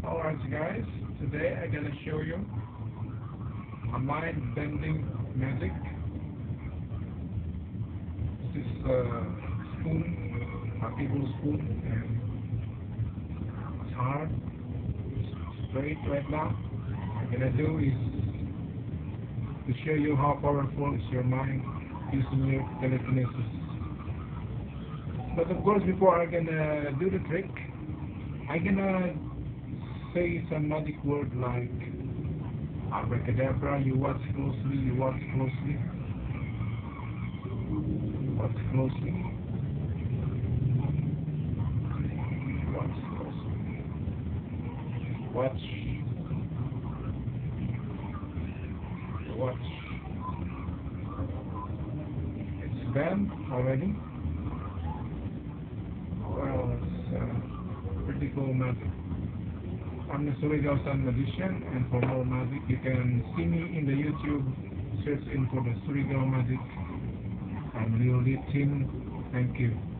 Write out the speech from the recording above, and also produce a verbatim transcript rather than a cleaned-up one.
Alright guys, today I'm gonna show you a mind bending magic. This is a spoon, a table spoon, and it's hard, it's straight right now. What I'm gonna do is to show you how powerful is your mind using your telekinesis. But of course, before I'm gonna do the trick, I'm gonna say some magic word like abracadabra. You watch closely, you watch closely, watch closely, watch closely, watch, watch. It's bent already. Well, it's uh, pretty cool magic. I'm the Surigao Sun Magician, and for more magic, you can see me in the YouTube, search in for the Surigao Magic. I'm Leo Lee Team. Thank you.